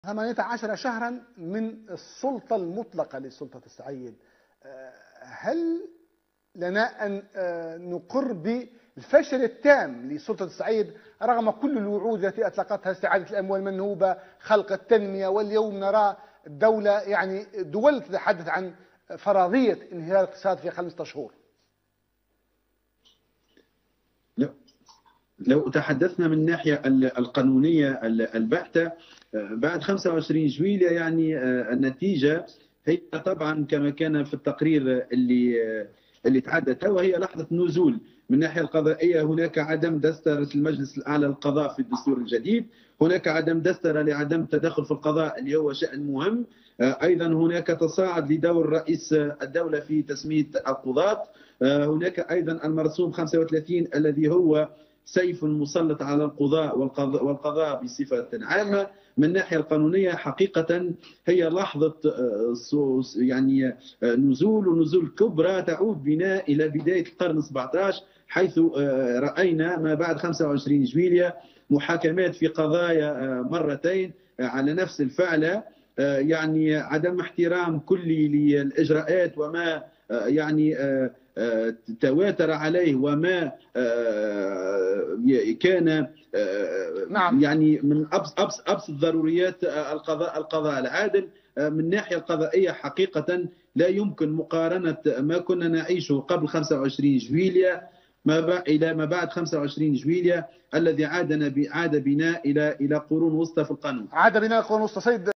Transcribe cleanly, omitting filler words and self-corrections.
18 شهرا من السلطة المطلقة لسلطة السعيد. هل لنا أن نقر بالفشل التام لسلطة السعيد رغم كل الوعود التي أطلقتها، استعادة الأموال المنهوبة، خلق التنمية، واليوم نرى الدولة دول تتحدث عن فرضية انهيار الاقتصاد في 5 شهور؟ لو تحدثنا من الناحية القانونية البحتة بعد 25 جويلية، يعني النتيجة هي طبعا كما كان في التقرير اللي تحدث، وهي لحظة نزول. من الناحية القضائية هناك عدم دسترة المجلس الأعلى للقضاء في الدستور الجديد، هناك عدم دسترة لعدم التدخل في القضاء اللي هو شأن مهم. أيضا هناك تصاعد لدور رئيس الدولة في تسمية القضاة. هناك أيضا المرسوم 35 الذي هو سيف مسلط على القضاء والقضاء بصفة عامة. من الناحية القانونية حقيقة هي لحظة يعني نزول كبرى تعود بنا إلى بداية القرن 17، حيث رأينا ما بعد 25 جويلية محاكمات في قضايا مرتين على نفس الفعلة، يعني عدم احترام كلي للإجراءات وما يعني تواتر عليه وما كان نعم. يعني من أبسط ضروريات القضاء العادل. من الناحية القضائية حقيقة لا يمكن مقارنة ما كنا نعيشه قبل 25 جويلية إلى ما بعد 25 جويلية الذي عاد بنا إلى قرون وسطى في القانون. عاد بنا قرون وسطى. سيد